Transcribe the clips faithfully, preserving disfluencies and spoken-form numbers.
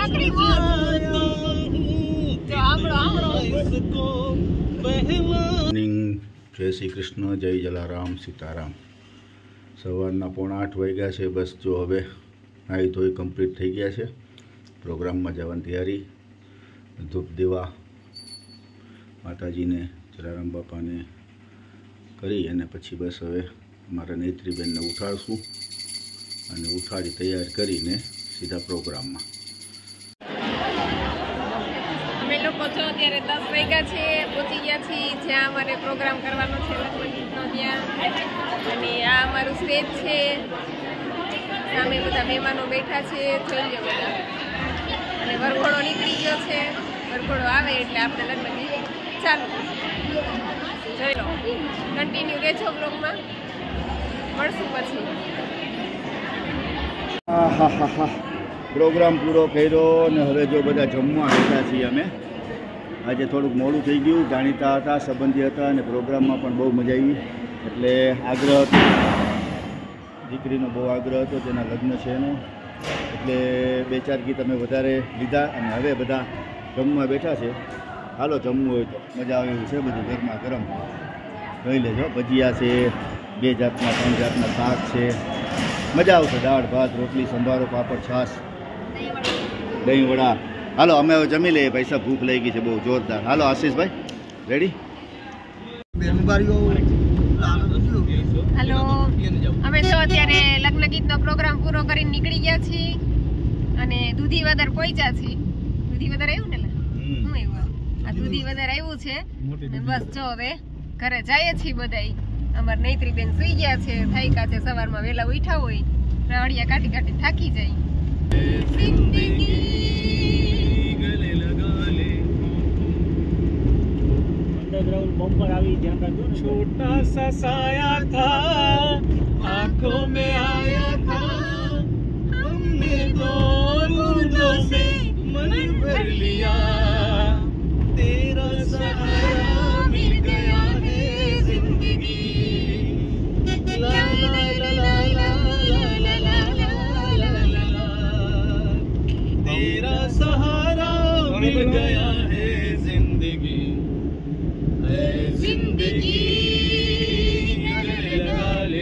નકરી બોલ જો આમળો આમળો જય શ્રી કૃષ્ણ, જય જલારામ, સીતારામ. સવારના પોણા આઠ વાગ્યા છે. બસ જો હવે નાહી ધોઈ કમ્પ્લીટ થઈ ગયા છે. પ્રોગ્રામમાં જવાની તૈયારી. ધૂપ દેવા માતાજીને, જલારામ બાપાને કરી અને પછી બસ હવે અમારા નેત્રીબેનને ઉઠાડશું અને ઉઠાડી તૈયાર કરીને સીધા પ્રોગ્રામમાં. અમે લોકો જો અત્યારે દસ વાગ્યા છે, પહોંચી ગયા છીએ જ્યાં અમારે પ્રોગ્રામ કરવાનો છે લગ્નગીતનો ત્યાં. અને આ અમારું સ્ટેજ છે, સામે બધા મહેમાનો બેઠા છે, જોઈ લો બધા. અને વરઘોડો નીકળી ગયો છે, વરઘોડો આવે એટલે આપણે લગ્નગીત ચાલુ જોઈ લો. કન્ટિન્યુ રહેજો બ્લોગમાં, મળશું પછી. હા હા હા હા પ્રોગ્રામ પૂરો કર્યો અને હવે જો બધા જમવા બેઠા છીએ અમે. આજે થોડુંક મોડું થઈ ગયું, જાણીતા હતા, સંબંધી હતા અને પ્રોગ્રામમાં પણ બહુ મજા આવી. એટલે આગ્રહ હતો, દીકરીનો બહુ આગ્રહ હતો, તેના લગ્ન છે એનો, એટલે બે ચાર ગીત અમે વધારે લીધા અને હવે બધા જમવા બેઠા છે. હાલો જમવું હોય તો મજા આવે એવું છે. બધું ઘરમાં ગરમ જોઈ લેજો. ભજીયા છે, બે જાતના ત્રણ જાતના શાક છે, મજા આવશે. દાળ ભાત રોટલી સંભારો પાપડ છાશ દહીં વડા. હાલો અમે હવે જમી લઈએ. પૈસા ભૂખ લાગી ગઈ છે બહુ જોરદાર. હાલો આશીષભાઈ રેડી? હાલો અમે જો અત્યારે લગ્ન ગીતનો પ્રોગ્રામ પૂરો કરીને નીકળી ગયા છીએ અને દૂધી વદર પહોંચ્યા છીએ. દૂધી વદર આવ્યું ને? હું આવ્યું આ દૂધી વદર આવ્યું છે. બસ જો હવે ઘરે જઈએ છીએ બધાય. અમારા નૈત્રીબેન સુઈ ગયા છે, થાક્યા છે, સવારમાં વહેલા ઉઠ્યા હોય, રાડિયા કાઢી કાઢી થાકી જાય. अंडरग्राउंड बम्पर આવી ધ્યાન રાખજો. छोटा सा साया था आंखों में आया था हमने दो बूंदों से मन भर लिया तेरा सहारा मिल गया है जिंदगी ला ला ला ला ला ला ला ला तेरा सहारा मिल गया है जिंदगी जिंदगी गले लगा ले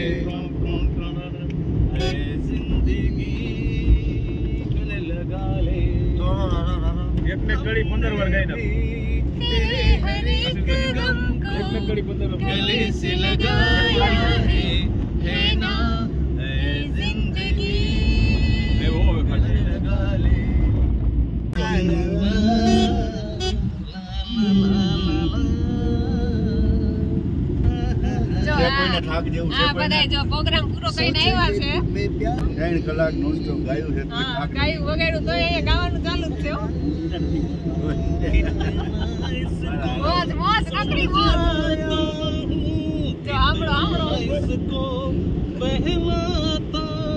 जिंदगी गले लगा ले. एक में कड़ी पंद्रह વાર ગાઈ નાખ. तेरे हर एक गम को एक में कड़ी पंद्रह વાર गले से लगाया है है ना है जिंदगी એ ઓ गले लगा ले. થાક જેવું છે. હા બધા જો પ્રોગ્રામ પૂરો કરીને આવ્યા છે. ત્રણ કલાક નોન સ્ટોપ ગાયું છે. હા ગાયું વગાડ્યું તો એ ગાવાનું ચાલુ જ છે. મોજ મોજ નકરી મોજ જો આમળો આમળો बहलाता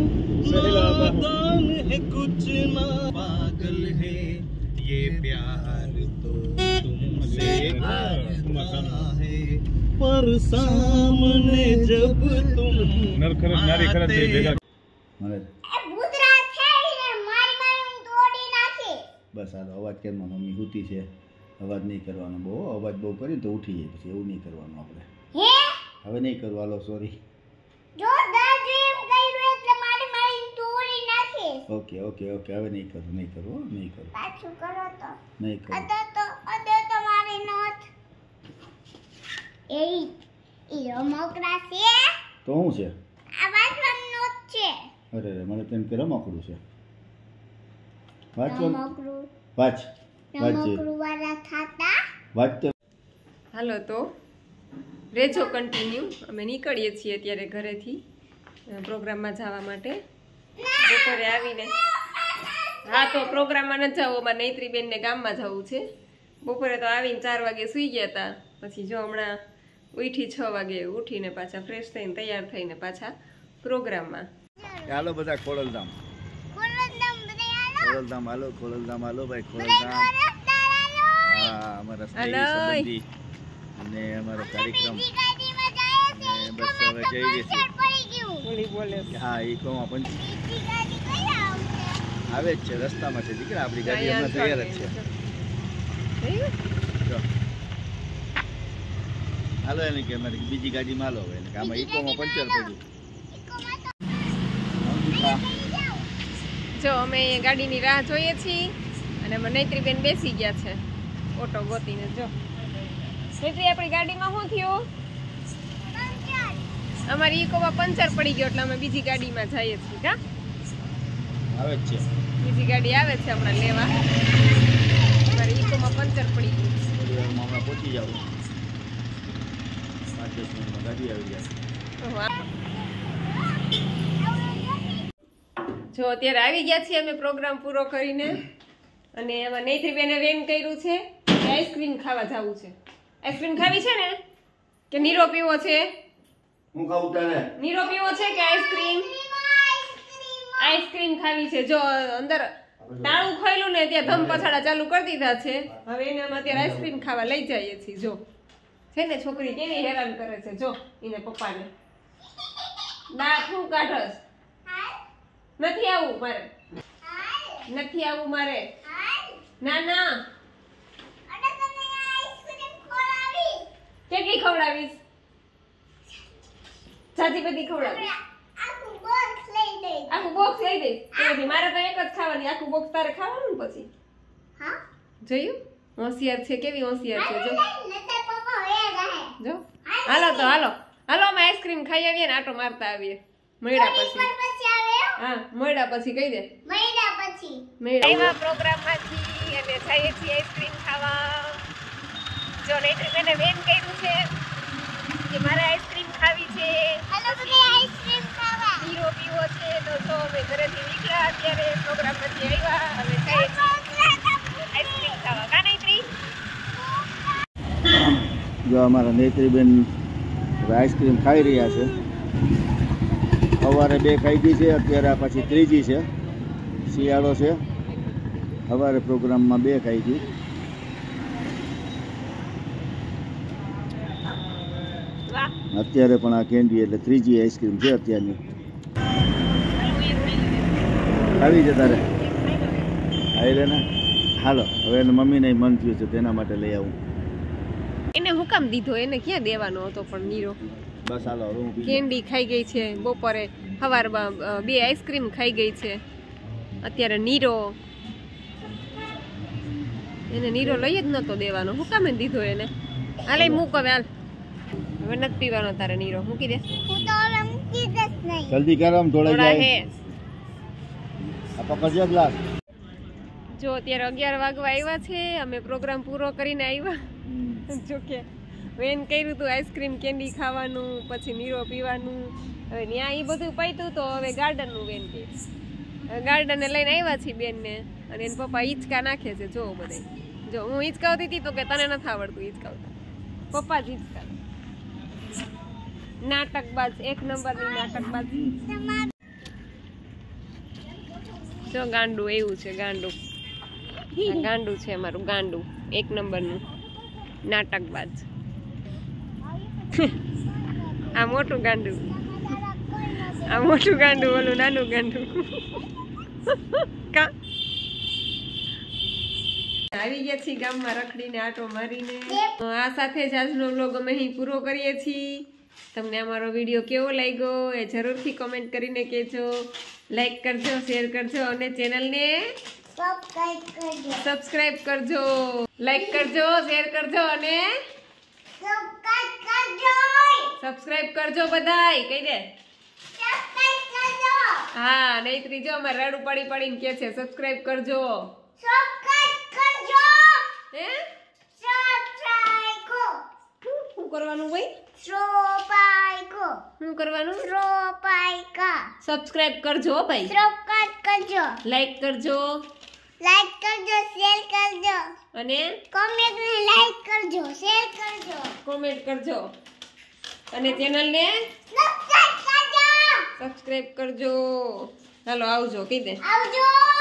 हूँ है कुछ ना पागल है ये प्यार तो तुमसे आता है पर सामने जब तुम नरखर नारी करत दे भेगा મને એ ભૂતરા છે ને મારી મારી તોડી નાખી. બસ હાલો અવાજ કેમ મમ્મી હુતી છે, અવાજ નહીં કરવાનો બહુ. અવાજ બહુ કરી તો ઉઠી જાય પછી. એવું નહીં કરવાનું આપણે. હે હવે નહીં કરવું. હાલો સોરી. જો દાદી એમ કર્યું એટલે મારી મારી તોડી નાખી. ઓકે ઓકે ઓકે હવે નહીં કરું, નહીં કરું, હો, નહીં કરું, પાછું કરો તો નહીં કરું. અદે તો અદે તો મારી નોટ એ ઈ રમકડા છે. તો શું છે? આ વાંચવાનું નોટ છે. અરે રે મને તેમ કે રમકડું છે. વાંચવાનું રમકડું વાંચ વાંચજે રમકડું વાળા ખાતા. વાંચતો. હાલો તો રેજો કન્ટિન્યુ. અમે નીકળીએ છીએ અત્યારે ઘરેથી પ્રોગ્રામમાં જવા માટે. બપોરે આવીને હા તો પ્રોગ્રામમાં નથી જવું, અમારે નૈત્રીબેનને ગામમાં જવું છે. બપોરે તો આવીને ચાર વાગે સૂઈ ગયા હતા. પછી જો હમણાં ઉઠી છ વાગે ઉઠીને પાછા ફ્રેશ થઈને તૈયાર થઈને પાછા પ્રોગ્રામમાં. હાલો બધા ખોડલધામ ખોલંદમ બધા હાલો. ખોડલધામ હાલો, ખોડલધામ હાલો ભાઈ, ખોડલધામ. હા અમારા સ્નેહી સંબંધી અને અમારો કાર્યક્રમ અને બસ હવે જઈ રહી છે. બોલી બોલે હા એ કહું પણ આવે જ છે રસ્તામાં છે દીકરા, આપણી ગાડી હમણાં તૈયાર જ છે. જો હાલો એને કે મારી બીજી ગાડીમાં હાલો એને કે આમાં ઇકોમાં પંચર પડ્યું. જો અમે ગાડીની રાહ જોઈએ છીએ અને અમે નૈત્રીબેન બેસી ગયા છે ઓટો ગોતીને. જો નૈત્રી આપણી ગાડીમાં શું થયું? અમારી ઇકોમાં પંચર પડી ગયો એટલે અમે બીજી ગાડીમાં જઈએ છીએ. કા આવે જ છે બીજી ગાડી આવે છે હમણાં લેવા. અમારી ઇકોમાં પંચર પડી ગયું. થોડી વારમાં હમણાં પહોંચી જાવ, પાંચ દસ મિનિટમાં ગાડી આવી જાય. જો અત્યારે આવી ગયા છીએ અમે પ્રોગ્રામ પૂરો કરીને અને એમાં નૈત્રીબેને વેન કર્યું છે કે આઈસ્ક્રીમ ખાવા જવું છે. આઈસ્ક્રીમ ખાવી છે ને કે નીરો પીવો છે? હું ખાવું તારે? નીરો પીવો છે કે આઈસ્ક્રીમ? આઈસ્ક્રીમ ખાવી છે. જો અંદર તાળું ખોલ્યું ને ત્યાં ધમ પછાડા ચાલુ કરી દીધા છે. હવે એને અમે અત્યારે આઈસ્ક્રીમ ખાવા લઈ જઈએ છીએ. જો છે ને છોકરી કેવી હેરાન કરે છે. જો એને પપ્પાને દાંત શું કાઢસ? નથી આવું મારે, નથી આવું મારે. ના ના કેટલી ખવડાવીશ? સાચી બધી ખવડાવીશ. આખું બોક્સ લઈ દઈશ. પછી મારે તો એક જ ખાવાની, આખું બોક્સ તારે ખાવાનું ને પછી. જોયું હોશિયાર છે, કેવી હોશિયાર છે. જો જો હાલો તો હાલો હાલો અમે આઈસ્ક્રીમ ખાઈ આવીએ ને આટો મારતા આવીએ. મળ્યા પછી હા મળ્યા પછી કહી દે મળ્યા પ્રોગ્રામમાંથી અને જઈએ છીએ આઈસ્ક્રીમ ખાવા. જો નૈત્રીબેને વેન કર્યું છે કે મારે આઈસ્ક્રીમ ખાવી છે, હીરો પીવો છે. તો જો અમે ઘરેથી નીકળ્યા અત્યારે પ્રોગ્રામમાંથી આવ્યા હવે જઈએ છીએ આઈસ્ક્રીમ ખાવા. કા નૈત્રી? જો અમારા નૈત્રીબેન આઈસ્ક્રીમ ખાઈ રહ્યા છે. સવારે બે ખાઈ ગઈ છે, અત્યારે આ પાછી ત્રીજી છે. શિયાળો છે, સવારે પ્રોગ્રામમાં બે ખાઈ ગઈ. અત્યારે પણ આ કેન્ડી એટલે ત્રીજી આઈસ્ક્રીમ છે અત્યારની. આવી છે તારે? આવી રે ને. હાલો હવે એને મમ્મીને મન થયું છે તેના માટે લઈ આવું. એને હું કામ દીધો? એને ક્યાં દેવાનો હતો પણ નીરો? બસ હાલો હવે હું કેન્ડી ખાઈ ગઈ છે, બપોરે સવારમાં બે આઈસ્ક્રીમ ખાઈ ગઈ છે, અત્યારે નીરો. એને નીરો લઈ જ નતો દેવાનો, હું કામ દીધો એને? હાલે મૂક હવે, હાલ હવે નથી પીવાનો તારે નીરો, મૂકી દે. જલ્દી કરો આમ થોડા જાય. હે આ પકડજો ગ્લાસ. જો અત્યારે અગિયાર વાગવા આવ્યા છે, અમે પ્રોગ્રામ પૂરો કરીને આવ્યા. જો કે વેન કર્યું હતું આઈસ્ક્રીમ કેન્ડી ખાવાનું, પછી નીરો પીવાનું. હવે ત્યાં એ બધું પાઈતું તો હવે ગાર્ડનનું વેન કર્યું. ગાર્ડને લઈને આવ્યા છીએ બેનને અને એને પપ્પા હિંચકા નાખે છે. જો બધે જો હું હિંચકાવતી હતી તો કે તને નથી આવડતું હિંચકાવતા, પપ્પા જ હિંચકા. નાટકબાજ, એક નંબરની નાટકબાજ. જો ગાંડું એવું છે, ગાંડું ગાંડું છે અમારું, ગાંડું એક નંબરનું નાટકબાજ. આ મોટું ગાંડું, આ મોટું ગાંડું, ઓલું નાનું ગાંડું. કા આવી ગયા છીએ ગામમાં રખડીને આટો મારીને. આ સાથે જ આજનો વ્લોગ અમે અહીં પૂરો કરીએ છીએ. તમને અમારો વિડીયો કેવો લાગ્યો એ જરૂરથી કમેન્ટ કરીને કહેજો. લાઈક કરજો, શેર કરજો અને ચેનલને સબસ્ક્રાઇબ કરજો. લાઈક કરજો, શેર કરજો અને સબસ્ક્રાઇબ કરજો બધાય. કહી દે હા. નૈત્રી જો અમારે રાડું પાડી પાડીને કે છે સબસ્ક્રાઇબ કરજો. હે શું કરવાનું ભાઈ? શું કરવાનું? સબસ્ક્રાઇબ કરજો ભાઈ. લાઈક કરજો, લાઈક કરજો, શેર કરજો અને કોમેન્ટ ને લાઈક કરજો, શેર કરજો, કોમેન્ટ કરજો અને ચેનલને સબસ્ક્રાઇબ કરજો. સબસ્ક્રાઇબ કરજો. હાલો આવજો, કહી દે આવજો.